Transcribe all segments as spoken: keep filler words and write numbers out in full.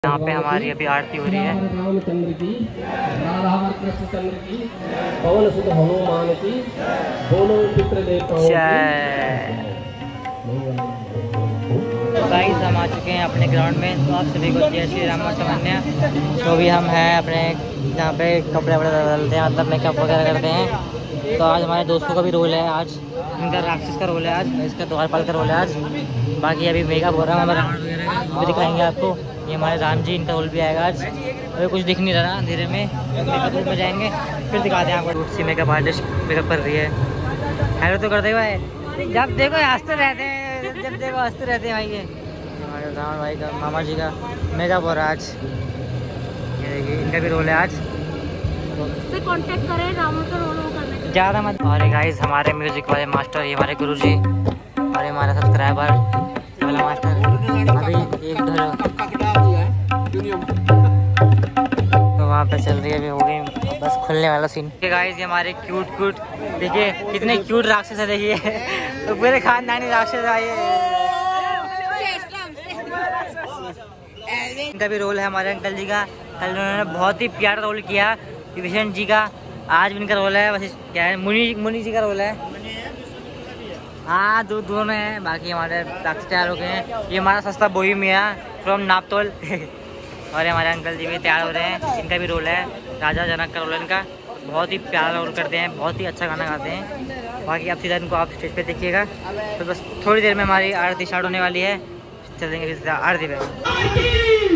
यहाँ पे हमारी अभी आरती हो रही है। रामचंद्र की, राधा कृष्ण चंद्र की, पवन सुत हनुमान की, दोनों पितृ देवताओं की। गाइस हम आ चुके हैं अपने ग्राउंड में। तो आप सभी को जय श्री राम समन्या। तो भी हम हैं अपने यहाँ पे कपड़े वपड़े बदलते हैं, मतलब मेकअप वगैरह करते हैं। तो आज हमारे दोस्तों का भी रोल है, आज इनका राक्षस का रोल है, आज इसका द्वारपाल का रोल है आज। बाकी अभी मेकअप हो रहा है, हमारा रावण वगैरह भी दिखाएंगे आपको। ये हमारे राम जी, इनका रोल भी आएगा आज। अभी कुछ दिख नहीं रहा, अंधेरे में मेकअप रूम में जाएंगे फिर दिखाते हैं आपको। सी मेकअप आर्टिस्ट मेकअप कर रही है। हेलो तो करते हुए जब देखो हंसते रहते हैं, जब देखो हंसते रहते हैं भाई। ये हमारे रावण भाई का, मामा जी का मेकअप हो रहा है आज। ये देखिए इनका भी रोल है आज। से कांटेक्ट करें रावण का रोल करने के ज़्यादा मत। और गाइस हमारे म्यूजिक वाले मास्टर, ये हमारे गुरु जी और हमारा सब्सक्राइबर वाला मास्टर। अभी एक तो वहाँ पे चल रही है, अभी हो गई बस खुलने वाला सीन। गाइस ये हमारे क्यूट क्यूट, देखिए कितने क्यूट राक्षस है, देखिए तो पूरे खानदानी राक्षस आए। इनका भी रोल है हमारे अंकल जी का। कल उन्होंने बहुत ही प्यारा रोल किया विभीषण जी का। आज भी इनका रोल है, बस क्या है मुनि मुनि जी का रोल है। हाँ दो दोनों हैं। बाकी हमारे राक्षस तैयार हो गए हैं। ये हमारा सस्ता बोई मियाँ फ्रॉम नापतोल और हमारे अंकल जी भी तैयार हो रहे हैं। इनका भी रोल है, राजा जनक का रोल है इनका। बहुत ही प्यारा रोल करते हैं, बहुत ही अच्छा गाना गाते हैं। बाकी आप सीधा इनको आप स्टेज पे देखिएगा। तो बस थोड़ी देर में हमारी आरती स्टार्ट होने वाली है, चलेंगे सीधा आरती पे।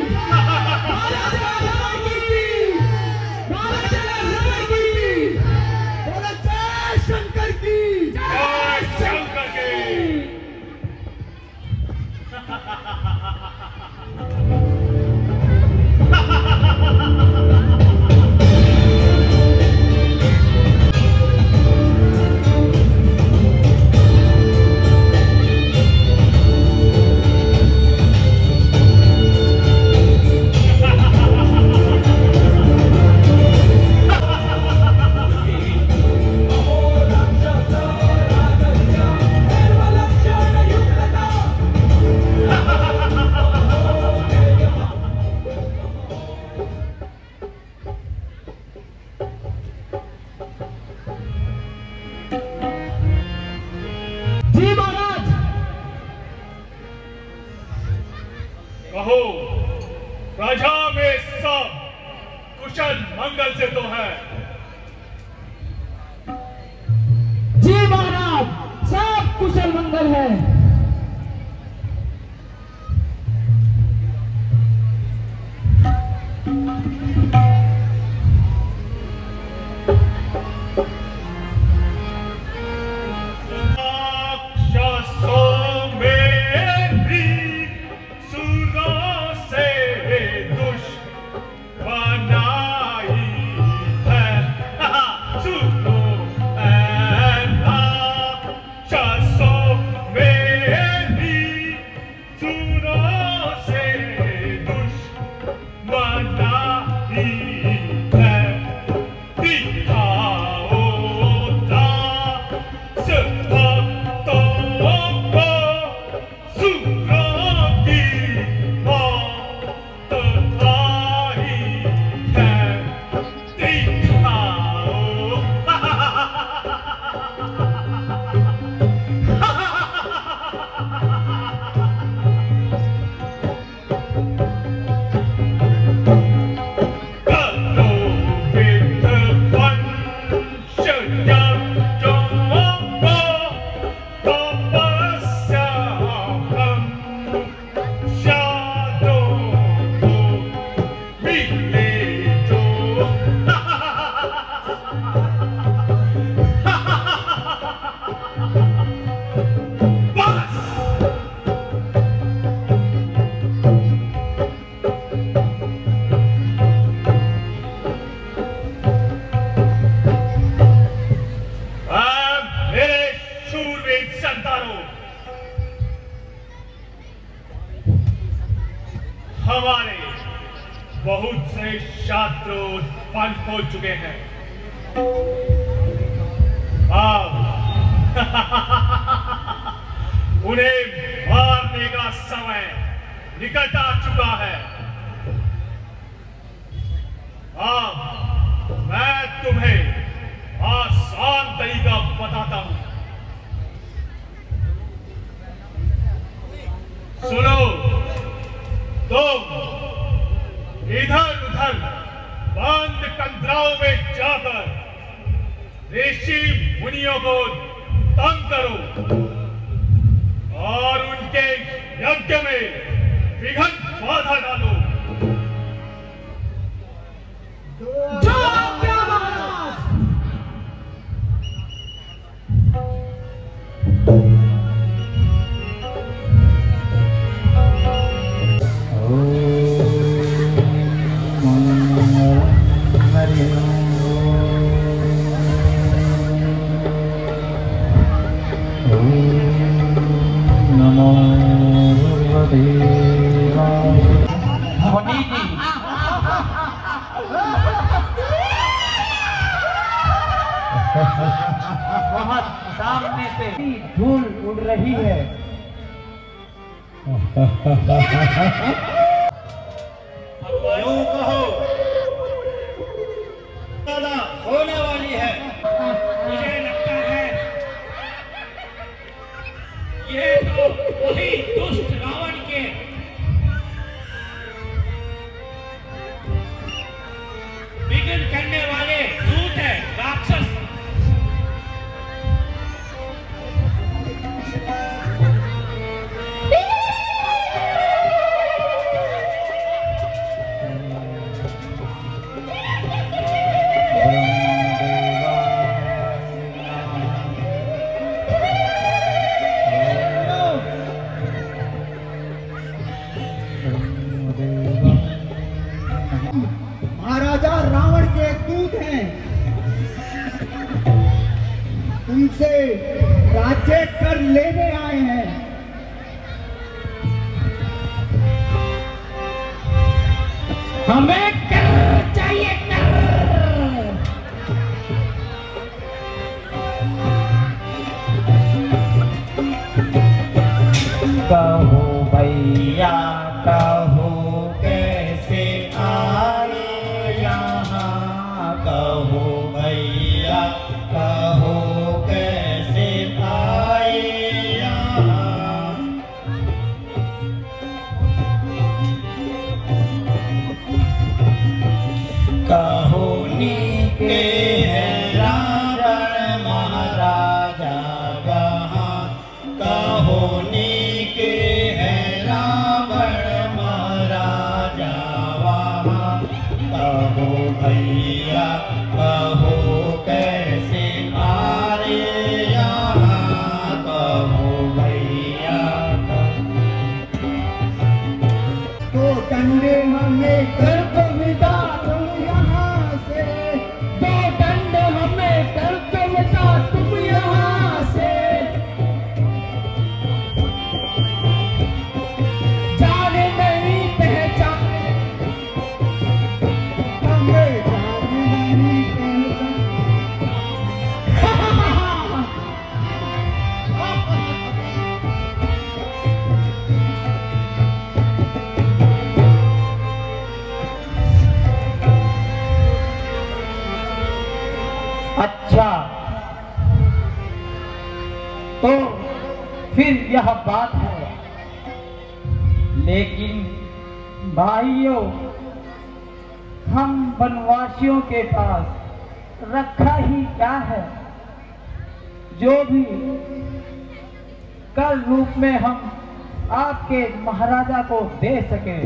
कहो राजा में सब कुशल मंगल से तो है। जी महाराज, सब कुशल मंगल है। हमारे बहुत से शत्रु उत्पन्न हो चुके हैं। अब उन्हें मारने का समय निकट आ चुका है। इधर उधर बंद कंदराओं में जाकर ऋषि मुनियों को तंग करो और उनके यज्ञ में विघ्न बाधा डालो। बहुत सामने से धूल उड़ रही है। यूं कहो होने वाली है। मुझे लगता है ये तो वही दुष्ट रावण के विघ्न करने वाले दूत है, राक्षस। महाराजा रावण के दूत हैं, तुमसे राज्य कर लेने आए हैं। हमें कर चाहिए, कर। कहो भैया कहो कैसे आए यहाँ, कहो भैया कहो कैसे आए यहाँ। कहो नीके है रावण महाराजा वहाँ, कहो नीके है रावण महाराजा वहाँ। कहो भैया कहो कैसे आए यहाँ, कहो भैया। तो डंडे हमें कर दो विदा तुम यहाँ से, दो डंडे हमें कर दो विदा तुम यहाँ से। जाने नहीं पहचाने हमें, जाने नहीं अच्छा, तो फिर यह बात है। लेकिन भाइयों, हम वनवासियों के पास रखा ही क्या है, जो भी कल रूप में हम आपके महाराजा को दे सके।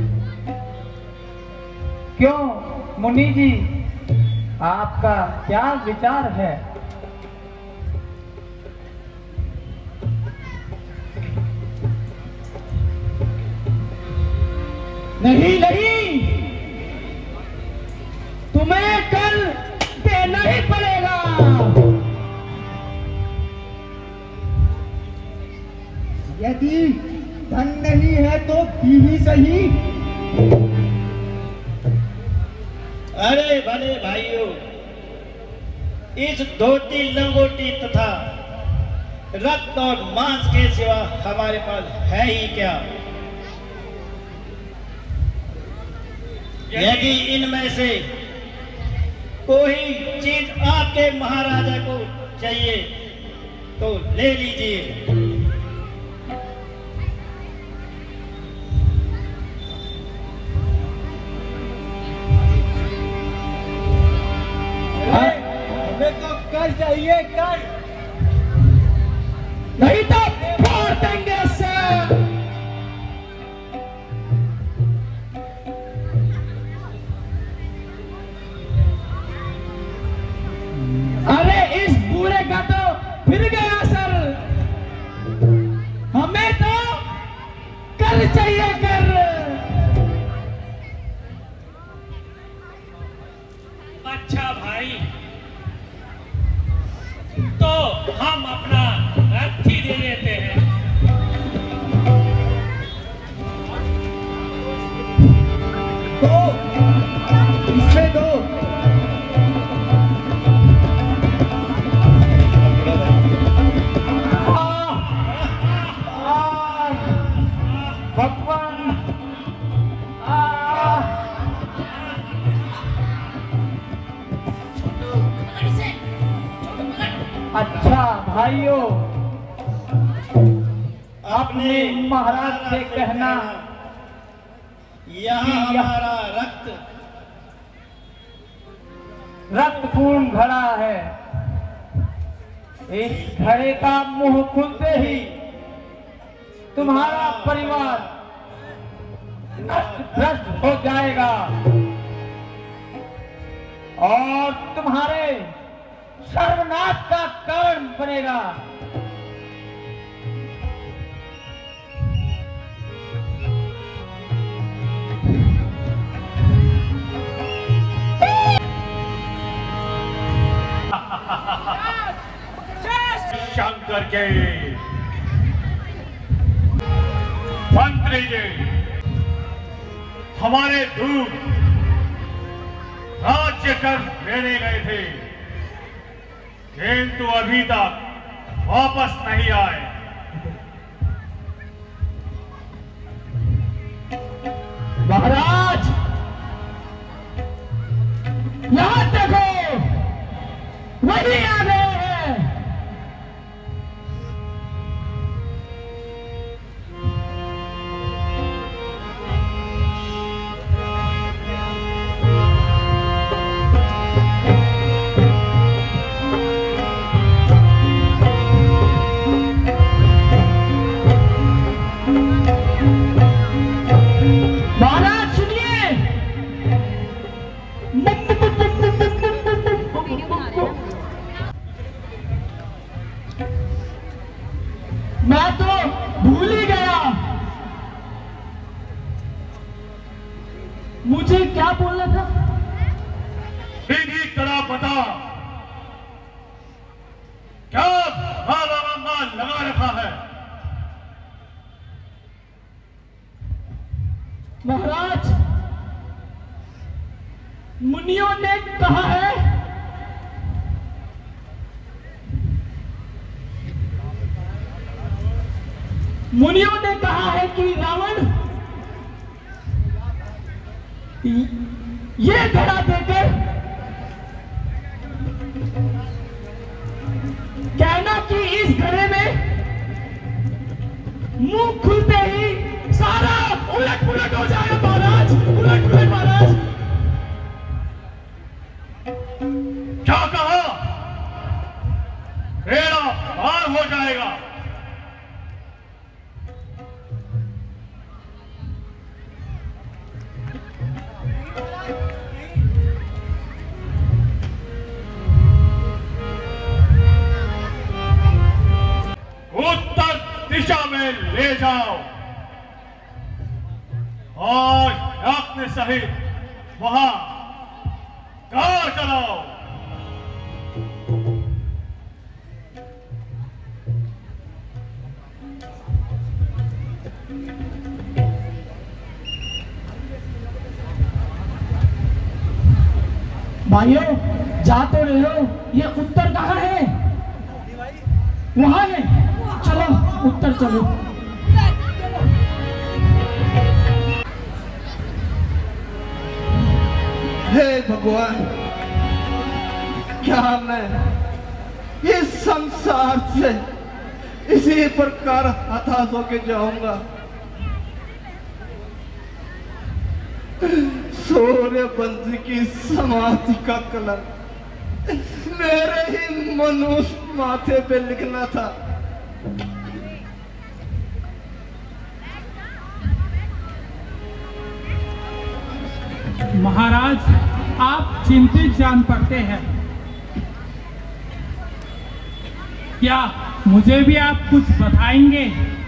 क्यों मुनि जी, आपका क्या विचार है? नहीं नहीं, तुम्हें कल देना ही पड़ेगा। यदि धन नहीं है तो भी ही सही। अरे भले भाइयों, इस धोती लंगोटी तथा रक्त और मांस के सिवा हमारे पास है ही क्या? यदि इनमें से कोई चीज आपके महाराजा को चाहिए तो ले लीजिए। लेकर, नहीं तो फोड़ देंगे सर। अरे इस बूढ़े का तो फिर गया सर, हमें तो कर चाहिए कर। अच्छा भाई, तो हम अपना रथ ही दे देते हैं। तो इसमें दो। भगवान अच्छा भाइयों, अपने महाराज से कहना यहाँ हमारा रक्त रक्त खून घड़ा है, इस घड़े का मुंह खुलते ही तुम्हारा परिवार नष्ट भ्रष्ट हो जाएगा और तुम्हारे सर्वनाश का कारण बनेगा। शंकर के मंत्री जी, हमारे दूत राज्य कर देने गए थे, किंतु अभी तक वापस नहीं आए। महाराज यहाँ देखो, वही आ गए हैं। महाराज सुनिए, मैं तो भूल ही गया, मुझे क्या बोलना था। सीधी तरह बता, क्या भावा लगा रखा है? महाराज, मुनियों ने कहा है मुनियों ने कहा है कि रावण ये घड़ा देकर कहना कि इस घड़े में मुंह खुलते ही सारा उलट पुलट हो जाएगा। महाराज उलट पुलट, महाराज क्या कहा? बेड़ा पार हो जाएगा। उत्तर दिशा में ले जाओ और अपने सहित वहां कार चलाओ। भाइयों जा तो रहे हो, ये उत्तर कहाँ है? वहां है, चलो उत्तर चलो। हे भगवान, क्या मैं इस संसार से इसी प्रकार हताश होके जाऊंगा? सूर्य बंसी की समाधि का कलंक मेरे ही मनुष्य माथे पे लिखना था। महाराज, आप चिंतित जान पड़ते हैं। क्या मुझे भी आप कुछ बताएंगे?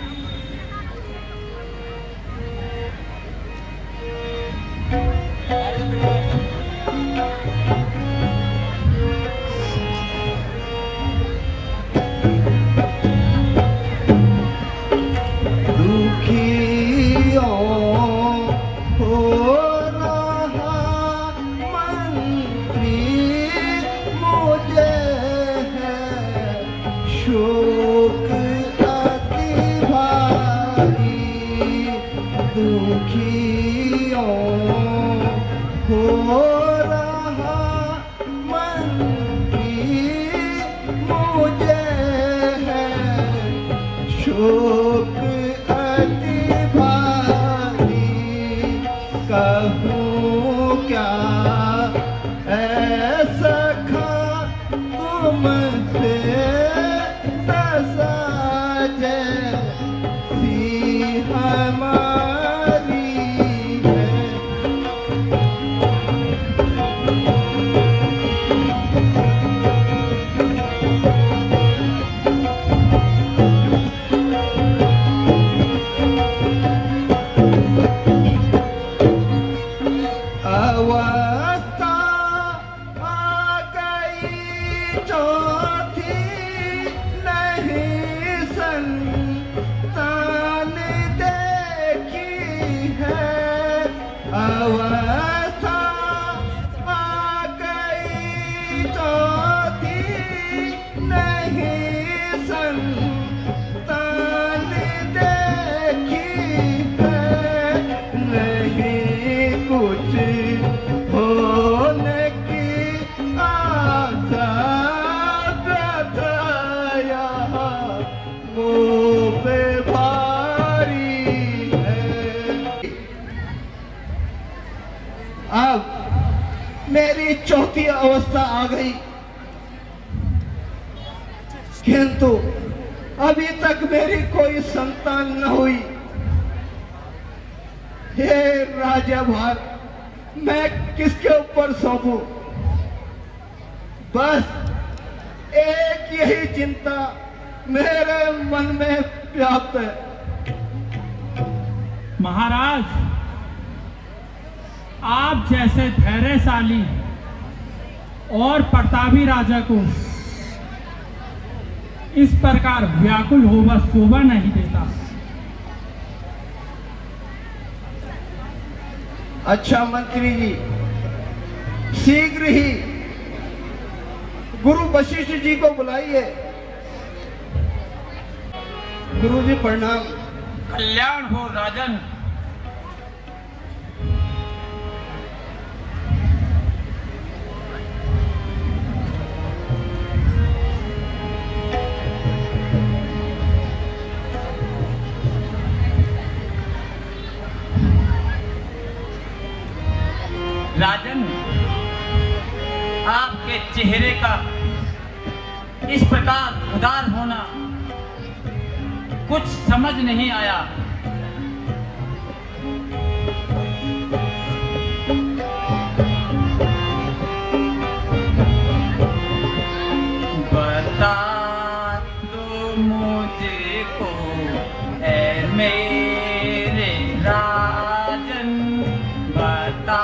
मेरी चौथी अवस्था आ गई, किंतु अभी तक मेरी कोई संतान न हुई। हे राजा भाग, मैं किसके ऊपर सौंपूं? बस एक यही चिंता मेरे मन में व्याप्त है। महाराज, आप जैसे धैर्यशाली और प्रतापी राजा को इस प्रकार व्याकुल होना शोभा नहीं देता। अच्छा मंत्री जी, शीघ्र ही गुरु वशिष्ठ जी को बुलाइए। गुरु जी प्रणाम। कल्याण हो राजन। राजन, आपके चेहरे का इस प्रकार उदार होना कुछ समझ नहीं आया। बता दो मुझको ऐ मेरे राजन, बता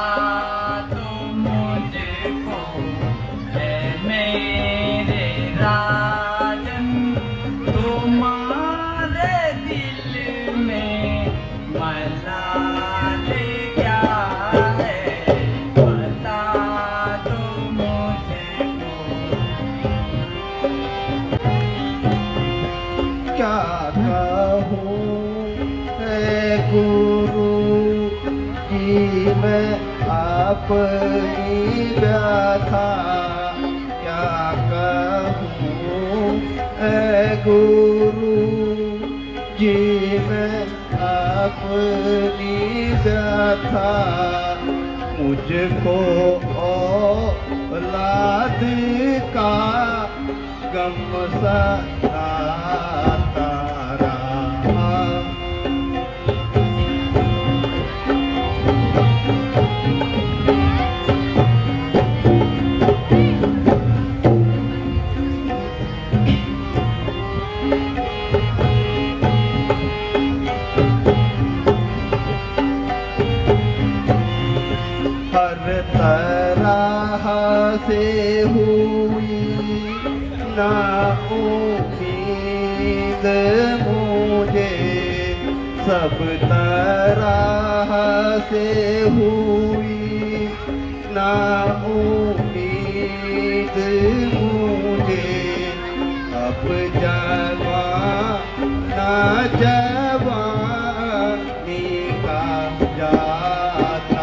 अपनी व्यथा क्या कहूँ ऐ गुरु जी, मैं अपनी व्यथा मुझको और लाद का गम सताता रहा। हर तरह से हुई ना उम्मीद मुझे, सब तरह से हुई ना उम्मीद मुझे। अब जवान ना जवानी का जाता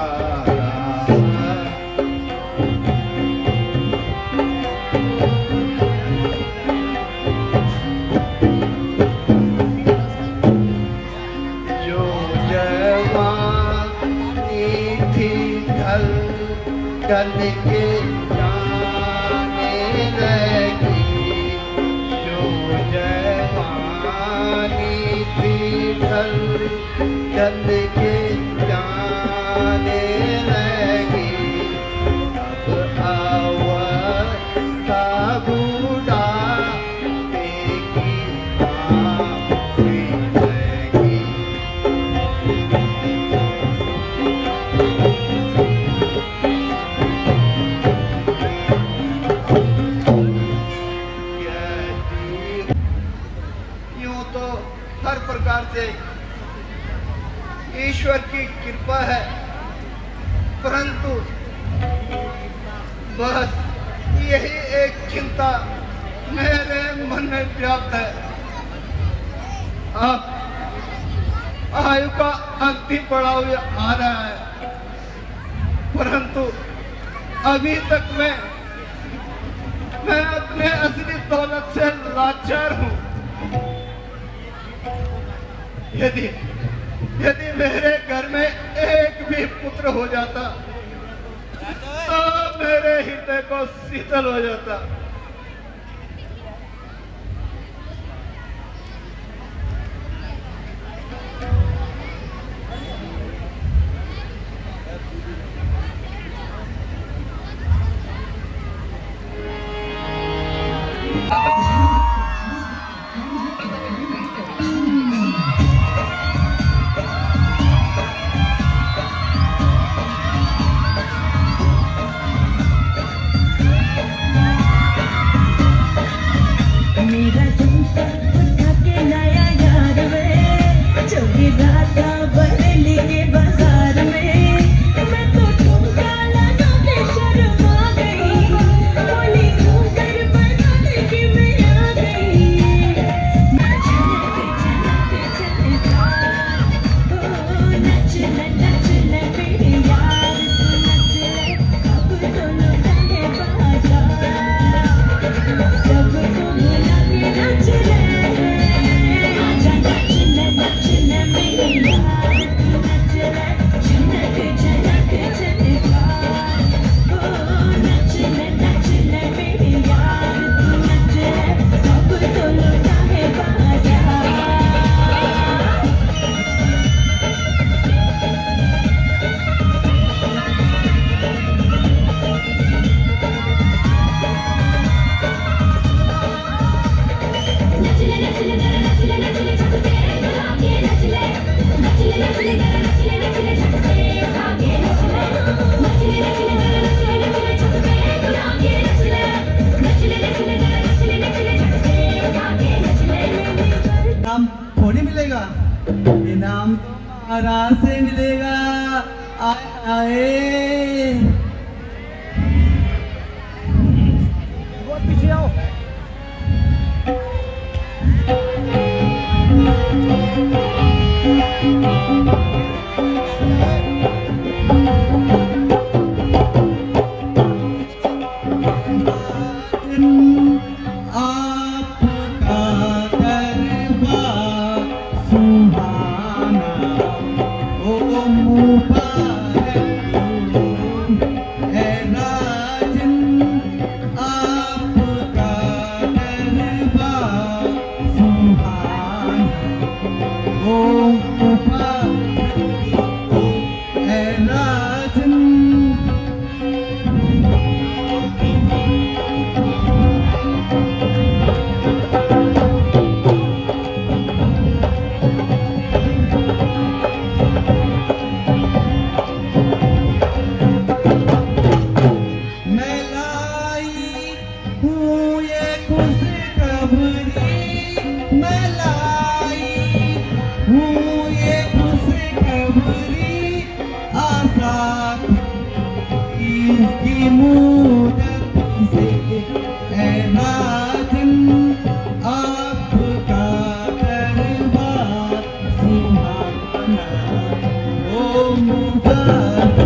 चल के जाने लगी, जो जवानी थी ढल चल के जाने लगी। अब अवस्था बुढ़ापे की आने लगी। हर प्रकार से ईश्वर की कृपा है, परंतु बस यही एक चिंता मेरे मन में व्याप्त है। अब आयु का अंतिम पड़ाव आ रहा है, परंतु अभी तक मैं मैं अपने असली दौलत से लाचार हूँ। यदि यदि मेरे घर में एक भी पुत्र हो जाता तो मेरे हृदय को शीतल हो जाता। इनाम महाराज से मिलेगा। आए आए बहुत पीछे आओ। है राजन इसकी मूरत से है राजन आपका दरबार सुहाना ओ मुबारक।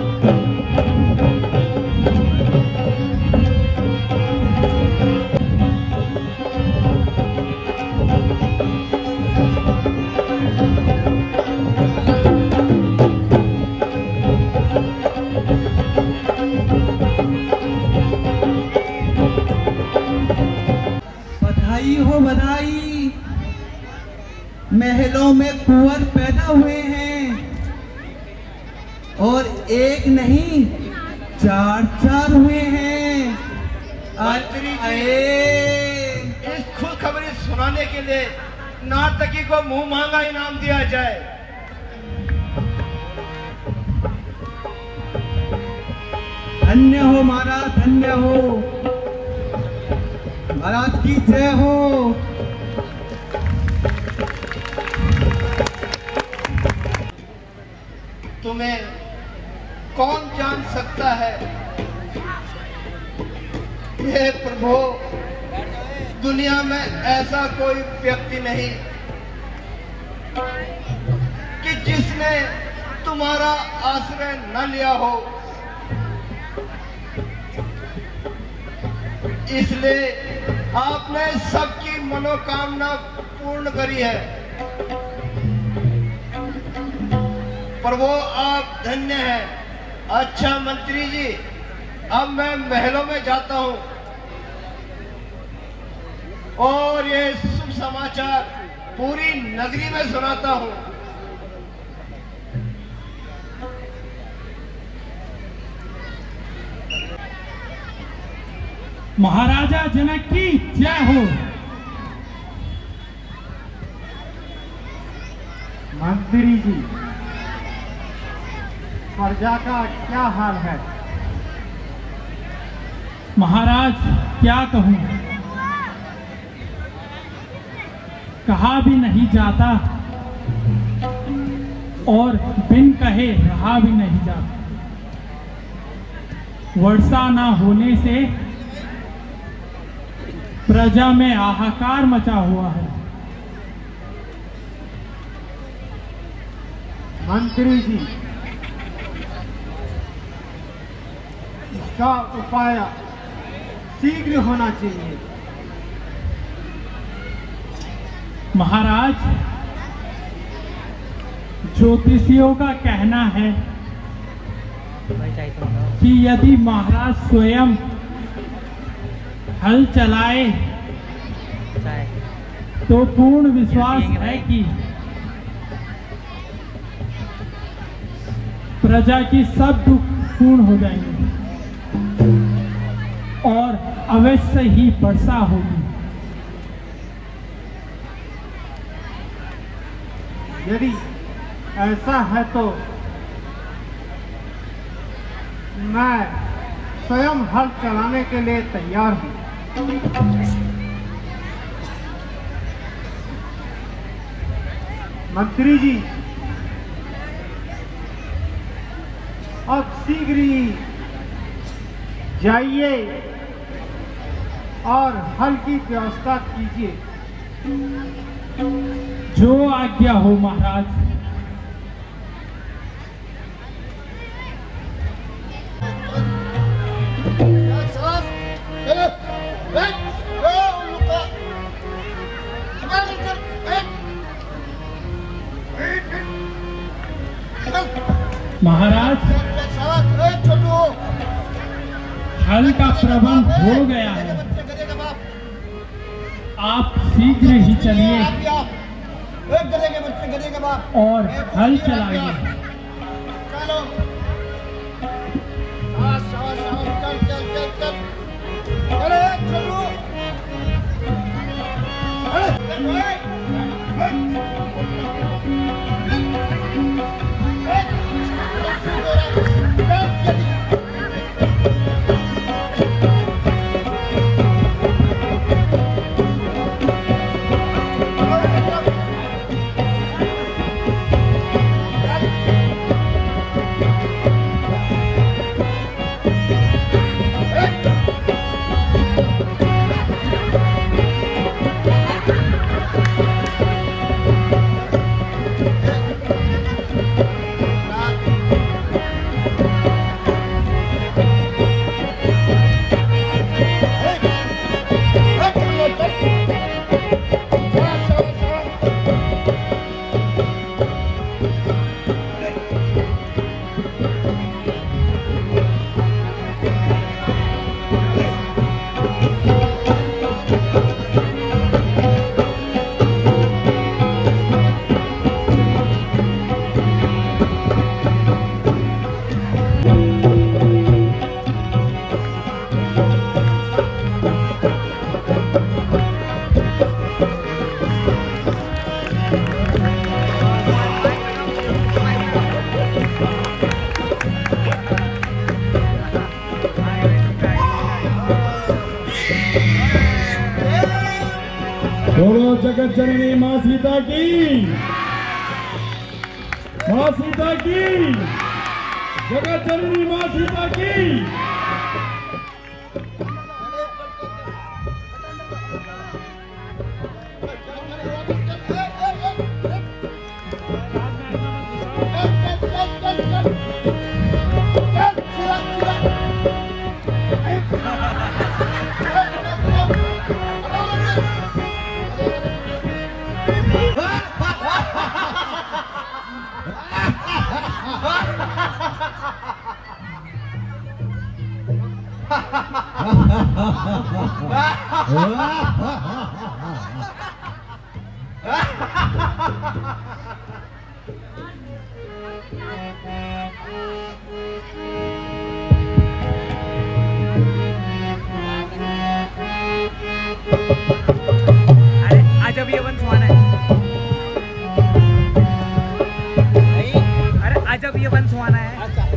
बधाई हो बधाई, महलों में कुंवर पैदा हुए हैं और एक नहीं चार चार हुए हैं। मंत्री जी, इस खुशखबरी सुनाने के लिए नाटकी को मुंह मांगा इनाम दिया जाए। धन्य हो महाराज, धन्य हो महाराज की जय हो। तुम्हें कौन जान सकता है हे प्रभु, दुनिया में ऐसा कोई व्यक्ति नहीं कि जिसने तुम्हारा आश्रय न लिया हो। इसलिए आपने सबकी मनोकामना पूर्ण करी है। प्रभु आप धन्य हैं। अच्छा मंत्री जी, अब मैं महलों में जाता हूं और ये शुभ समाचार पूरी नगरी में सुनाता हूं। महाराजा जनक की जय हो। मंत्री जी, प्रजा का क्या हाल है? महाराज क्या कहूं, कहा भी नहीं जाता और बिन कहे रहा भी नहीं जाता। वर्षा ना होने से प्रजा में हाहाकार मचा हुआ है। मंत्री जी, इसका उपाय शीघ्र होना चाहिए। महाराज, ज्योतिषियों का कहना है कि यदि महाराज स्वयं हल चलाए तो पूर्ण विश्वास है कि प्रजा की सब दुख पूर्ण हो जाएंगे और अवश्य ही वर्षा होगी। यदि ऐसा है तो मैं स्वयं हल चलाने के लिए तैयार हूं। मंत्री जी, अब शीघ्र ही जाइए और हल की व्यवस्था कीजिए। जो आज्ञा हो महाराज। महाराज, हल का प्रबंध हो गया है, आप शीघ्र ही चलिए और हल चलाइए। बोलो जगत जननी माँ सीता की, माँ सीता की, जगत जननी माँ सीता की। अरे आज अब ये वन सुहाना है। अरे आज अब ये वन सुहाना है।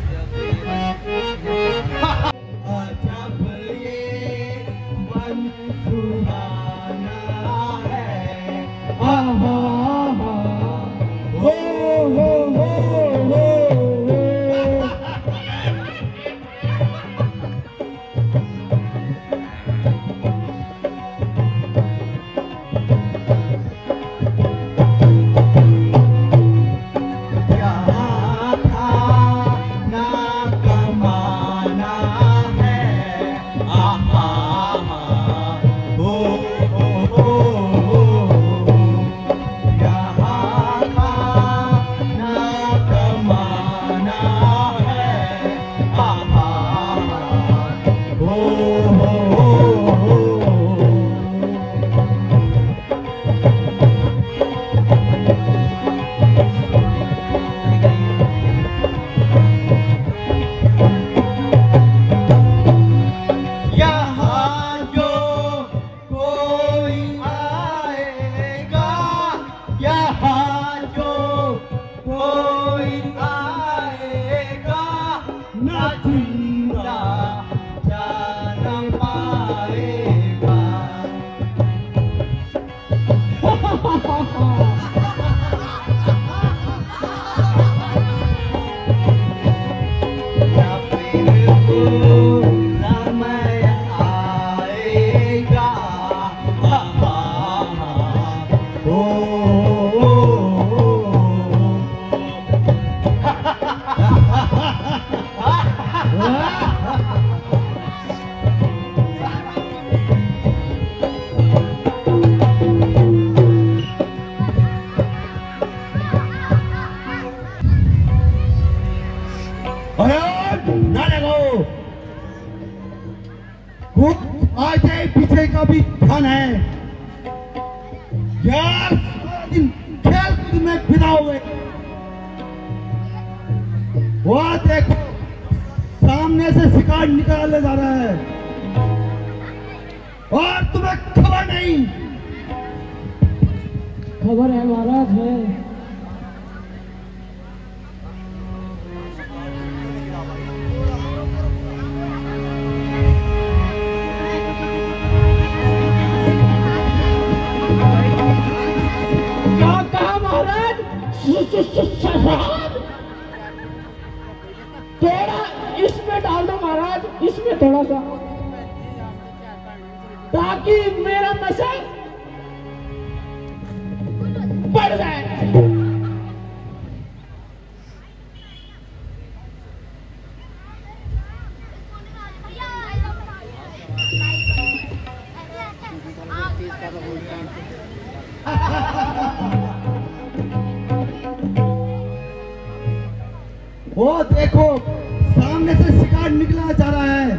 आगे पीछे का भी ध्यान है यार, दिन खेल कूद में बिता हुए। वहां देखो सामने से शिकार निकाले जा रहा है और तुम्हें खबर नहीं। खबर है महाराज, है। क्या कहा महाराज? थोड़ा इसमें डाल दो महाराज, इसमें थोड़ा सा, ताकि मेरा नशा बढ़ जाए। वो देखो सामने से शिकार निकला जा रहा है।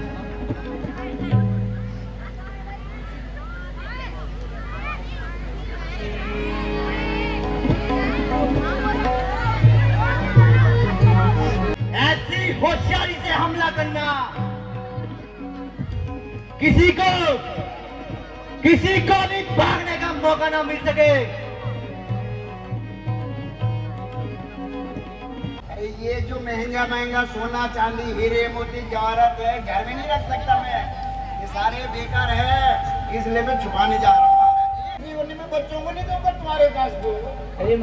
ऐसी होशियारी से हमला करना, किसी को किसी को भी भागने का मौका ना मिल सके। ये जो महंगा महंगा सोना चांदी हीरे मोती जवाहरात है, घर में नहीं रख सकता मैं, ये सारे बेकार है, इसलिए मैं छुपाने जा रहा हूँ। बच्चों को नहीं दूंगा, तुम्हारे पास दूंगा। अरे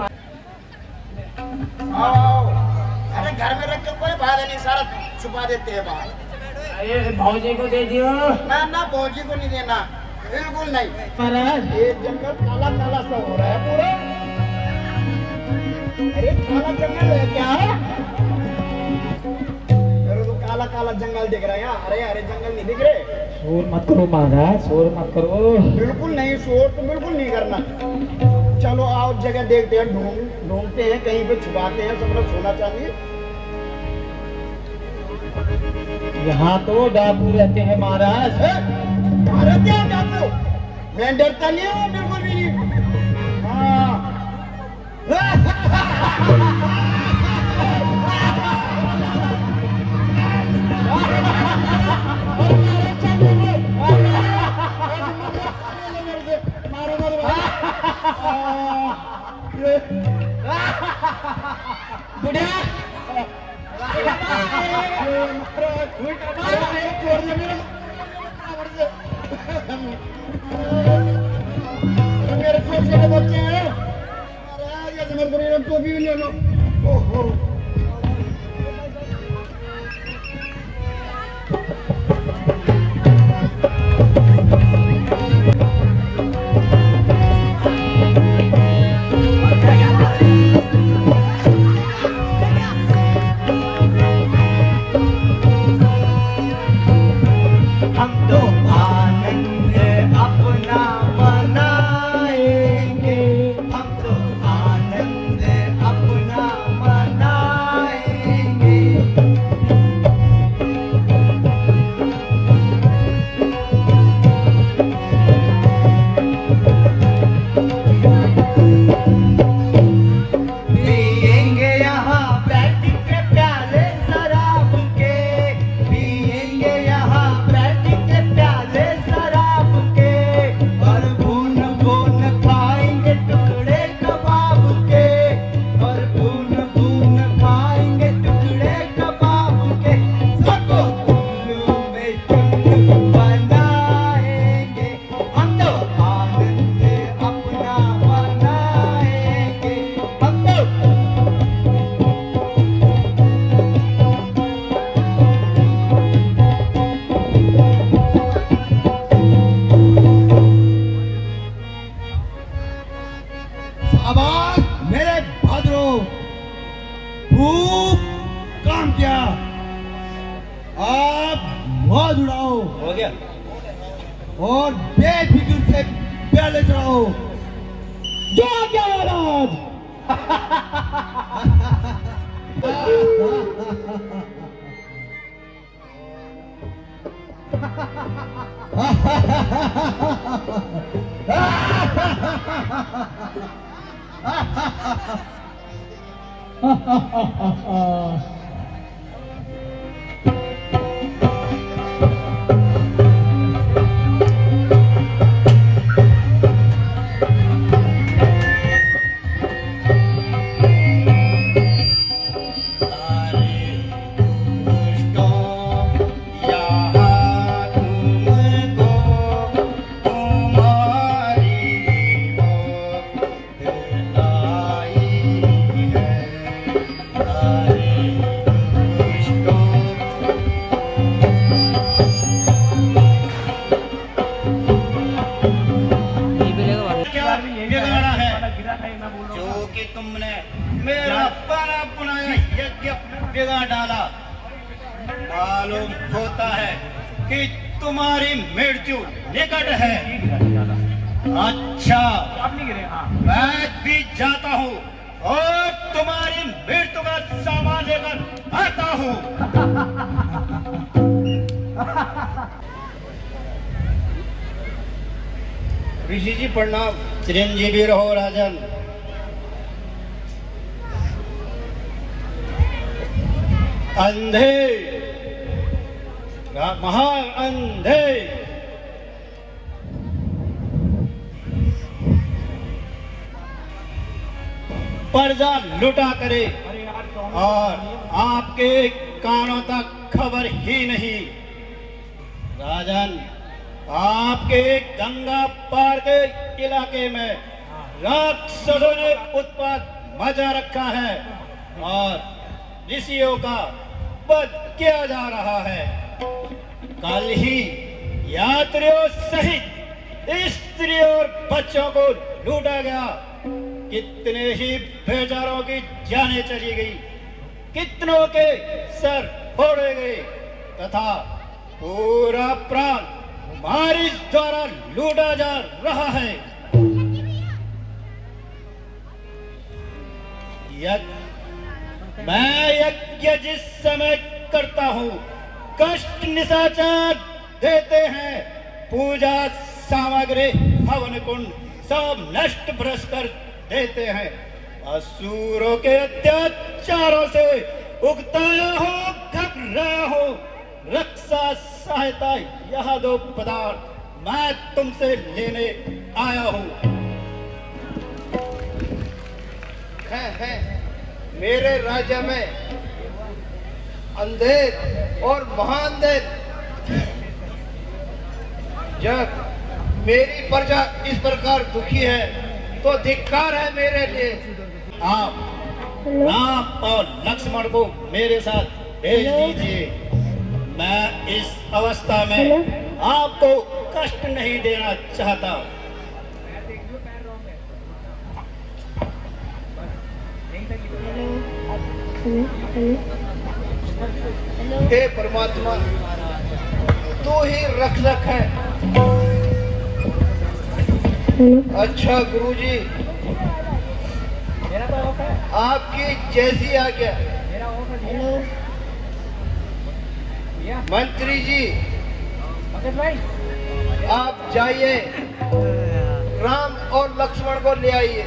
आओ, अरे घर में रख के कोई फायदा नहीं, सारा छुपा देते हैं बाहर। अरे भौजी को दे दियो। ना ना भौजी को नहीं देना, बिल्कुल नहीं। महाराज ये जंगल काला काला सा हो रहा है पूरा। अरे काला जंगल है क्या? मेरे तो काला काला जंगल दिख रहा है यहाँ, हरे हरे जंगल नहीं दिख रहे। शोर मत करो महाराज, शोर मत करो। बिल्कुल नहीं, शोर तो बिल्कुल नहीं करना। चलो आओ जगह देखते हैं, ढूंढ ढूंढते हैं, कहीं पे छुपाते हैं सब लोग सोना चाहिए। यहाँ तो डाकू रहते हैं महाराज। रहते हैं डाकू? मैं डरता नहीं हूँ, बिल्कुल भी नहीं। हाँ मेरे छोटे छोटे बच्चे हैं, तो भी ले लो। ओहो और बेफिक्र से प्याले चढ़ाओ। जो क्या महाराज? बिगाड़ डाला। मालूम होता है कि तुम्हारी मृत्यु निकट है। अच्छा, मैं भी जाता हूँ और तुम्हारी मृत्यु का सामान लेकर आता हूँ। ऋषि जी प्रणाम। चिरंजीवी रहो राजन। अंधे, महान अंधे, पर्दा लुटा करे और आपके कानों तक खबर ही नहीं। राजन, आपके गंगा पार के इलाके में राक्षसों ने उत्पात मचा रखा है और ऋषियों का वध किया जा रहा है। कल ही यात्रियों सहित स्त्री और बच्चों को लूटा गया। कितने ही बेचारों की जानें चली गई, कितनों के सर फोड़े गए तथा पूरा प्राण हमारे द्वारा लूटा जा रहा है। यज्ञ मैं यज्ञ जिस समय करता हूँ कष्ट निशाचर देते हैं, पूजा सामग्री हवन कुंड सब नष्ट भ्रष्ट कर देते हैं। असुरों के अत्याचारों से उगताया हो घबराया हो, रक्षा सहायता यह दो पदार्थ मैं तुमसे लेने आया हूँ। है, है मेरे राज्य में अंधेर और महाअंधेर, जब मेरी प्रजा इस प्रकार दुखी है तो धिक्कार है मेरे लिए। आप राम और लक्ष्मण को मेरे साथ भेज दीजिए। मैं इस अवस्था में आपको कष्ट नहीं देना चाहता। हे परमात्मा, तू ही रक्षक है। अच्छा गुरुजी, आपकी जैसी आज्ञा। मंत्री जी आप जाइए, राम और लक्ष्मण को ले आइए।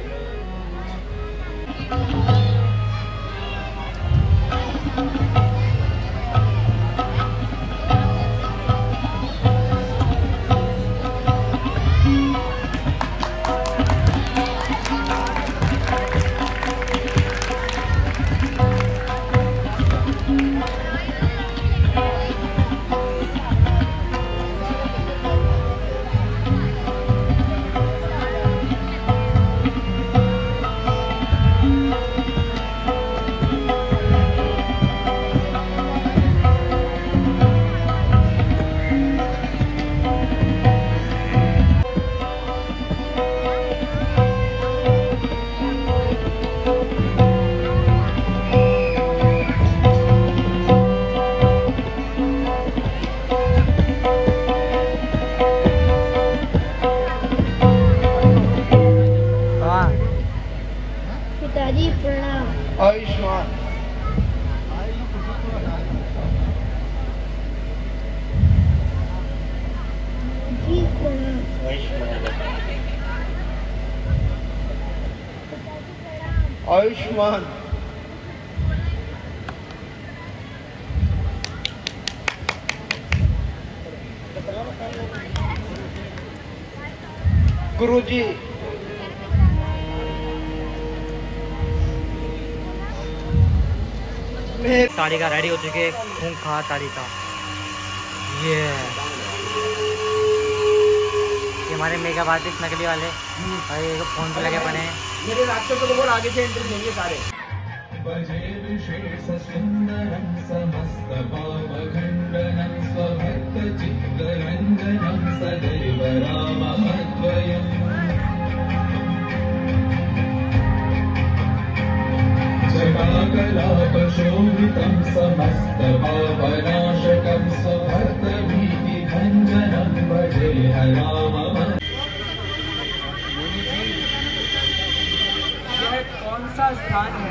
पिताजी प्रणाम। आयुष्मान। जी प्रणाम। आयुष्मान। गुरुजी ताड़ी का रेडी हो चुके, खून खा ताड़ी का। ये ये हमारे मेकअप आर्टिस्ट नकली वाले और ये फोन पे लगे पड़े हैं। मेरे राक्षसों को बहुत आगे से एंट्री देंगे सारे। भजे विशेष सुंदरं समस्त पापखंडनं स्वभक्त चित्तरंजनं सदैव राममद्वयम् जटाकलापशोभितं समस्त पापनाशकं स्वभक्त भीतिभञ्जनं भजे राममद्वयम्। कौन सा स्थान है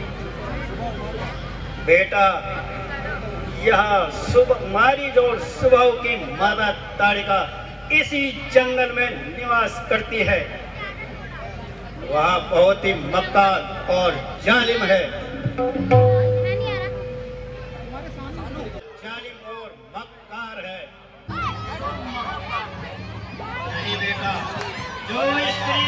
बेटा? यह सुबह हमारी जो सुबह की माता ताड़िका इसी जंगल में निवास करती है। वह बहुत ही मक्कार और जालिम है। जालिम और मक्कार है। नहीं बेटा, जो स्त्री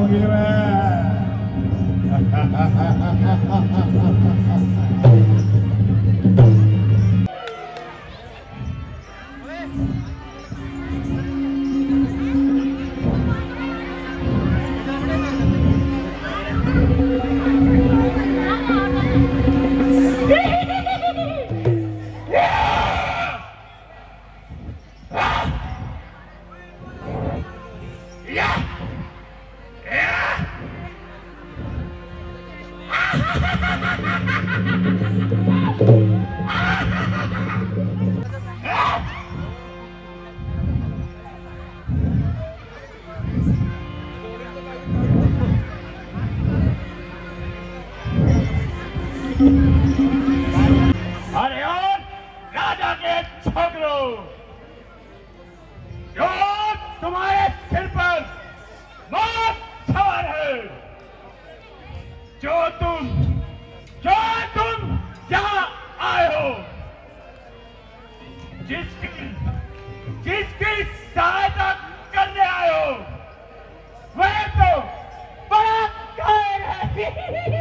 मंदिर में। अरे और राजा के छोकरों, जो तुम्हारे सिर पर मौत सवार है, जो तुम जो तुम यहाँ आए हो, जिसकी जिसकी सहायता करने आए हो, वह तो बड़ा कायर है।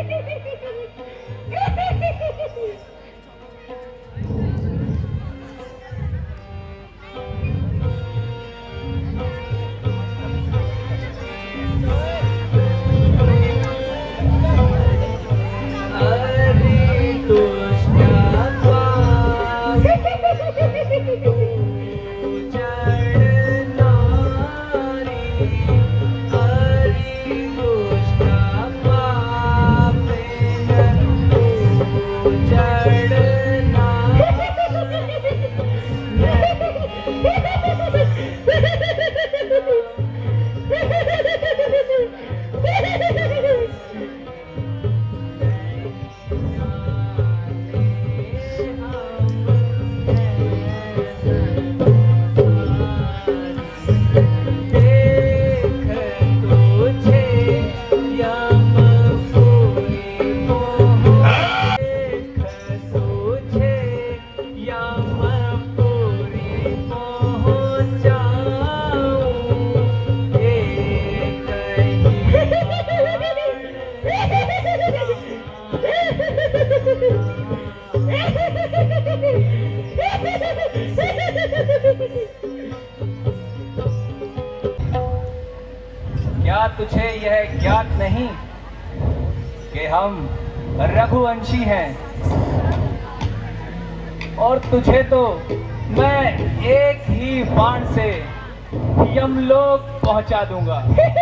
क्या तुझे यह ज्ञात नहीं कि हम रघुवंशी हैं, और तुझे तो मैं एक ही बाण से यमलोक पहुंचा दूंगा।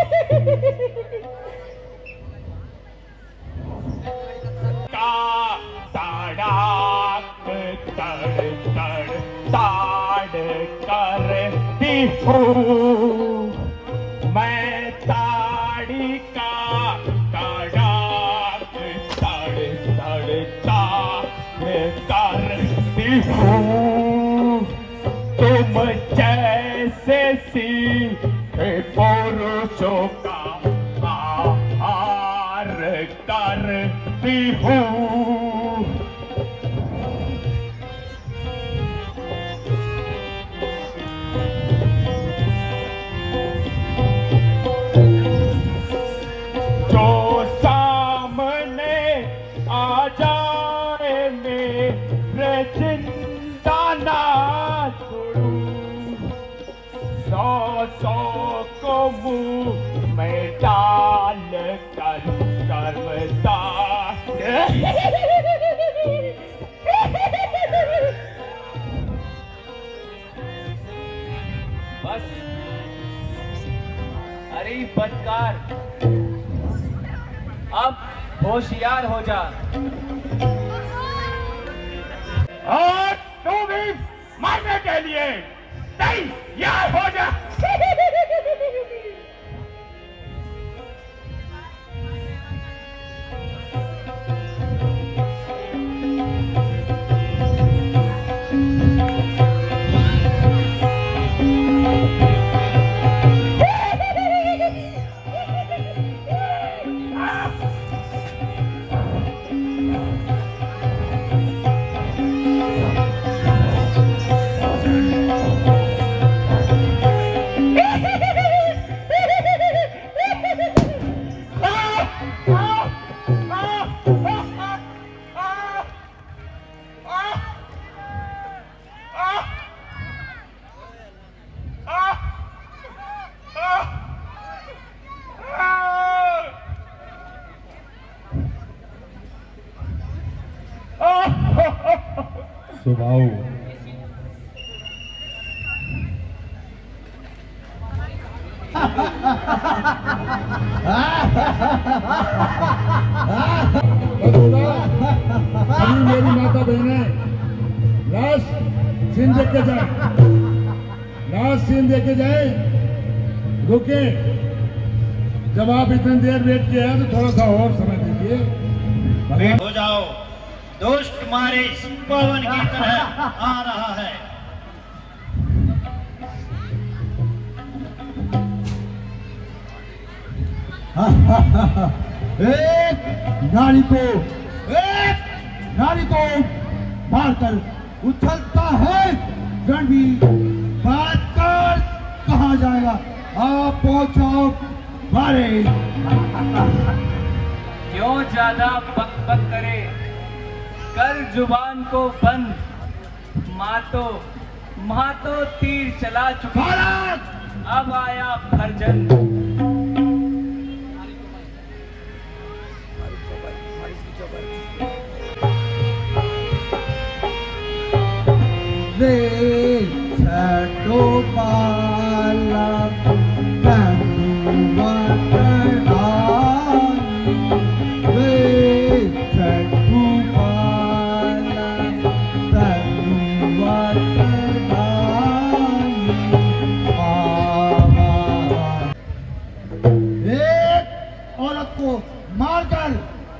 ताड़ाक तड़ तड़ ताड़ करती हूँ मैं, ताड़ी का ताड़ाक तड़ तड़ ताड़ करती हूँ। तुम जैसे सीखे पुरुषों का आहार करती हूँ। जो सामने आ जाए मेरे जिंदा ना छोड़ूं, सौ सौ को मुंह में डाल कर करता। बस अरे बदकार, अब होशियार हो जा। और तू भी मरने के लिए तैयार हो जा। स्वभाव। अभी मेरी माता बहने लास्ट सीन देख के जाए, लास्ट सीन देख के जाए। रुके, जब आप इतनी देर वेट किया है तो थोड़ा सा और समय दीजिए। हो जाओ, दुष्ट मारे पवन की तरह आ रहा है। एक नारी को एक नारी को मारकर उछलता है रणवीर, बात कर कहाँ जाएगा? आप पहुंचाओ मारे। क्यों ज्यादा बक बक करे, कर जुबान को बंद। माँ तो माँ तो तीर चला चुकी, अब आया भरजन। वे छठो पाला कनुआ करनाई, वे छठो पाला कनुआ करनाई। एक औरत को मारकर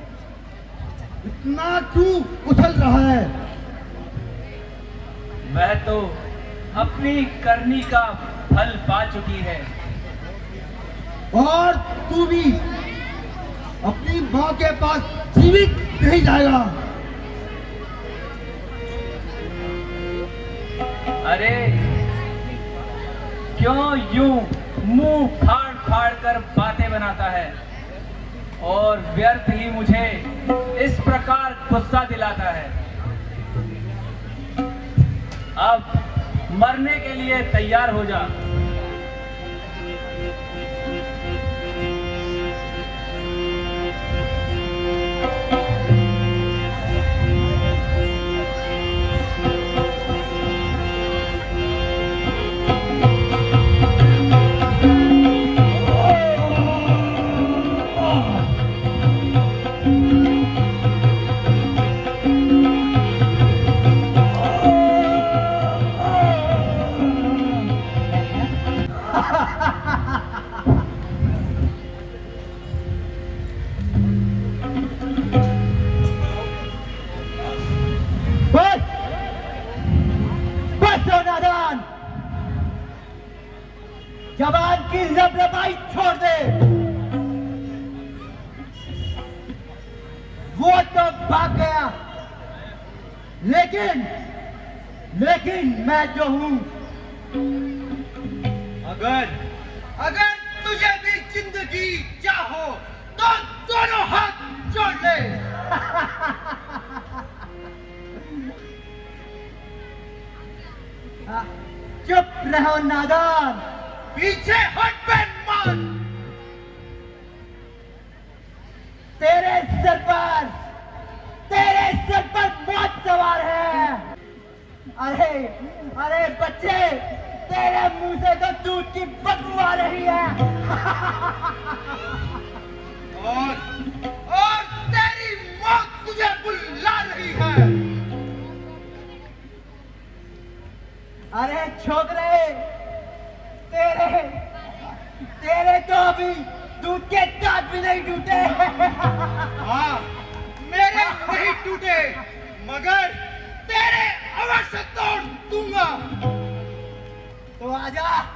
इतना क्यों उछल रहा है? वह तो अपनी करनी का फल पा चुकी है। और तू भी अपनी माँ के पास जीवित नहीं जाएगा। अरे क्यों यूं मुंह फाड़ फाड़ कर बातें बनाता है और व्यर्थ ही मुझे इस प्रकार गुस्सा दिलाता है। अब मरने के लिए तैयार हो जा। जवान की रबरबाई छोड़ दे। वो तो भाग गया, लेकिन लेकिन मैं जो हूं, अगर अगर तुझे भी जिंदगी चाहो तो दोनों हाथ जोड़ ले। चुप रहो नादान, पीछे हट बेईमान। तेरे सर पर तेरे सर पर मौत सवार है। अरे अरे बच्चे, तेरे मुंह से तो दूध की बदबू आ रही है। और और तेरी मौत तुझे बुला रही है। अरे छोकरे, तेरे तेरे तो अभी दूध के दांत भी नहीं टूटे। हाँ, मेरे नहीं टूटे, मगर तेरे अवश्य तोड़ दूंगा। तो आजा।